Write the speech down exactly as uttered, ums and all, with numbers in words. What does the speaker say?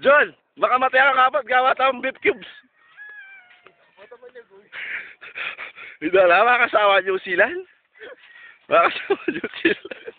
John, baka mataya ka kapag gawa tayong beef cubes. Hindi na, makakasawa New Zealand. Makakasawa New Zealand.